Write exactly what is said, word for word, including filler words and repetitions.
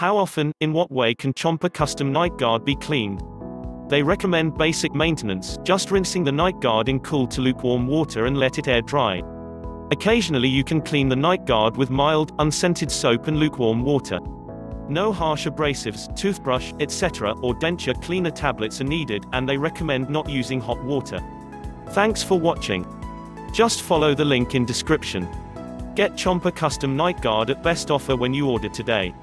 How often, in what way can Chomper Custom Night Guard be cleaned? They recommend basic maintenance, just rinsing the night guard in cool to lukewarm water and let it air dry. Occasionally you can clean the night guard with mild, unscented soap and lukewarm water. No harsh abrasives, toothbrush, et cetera, or denture cleaner tablets are needed, and they recommend not using hot water. Thanks for watching. Just follow the link in description. Get Chomper Custom Night Guard at best offer when you order today.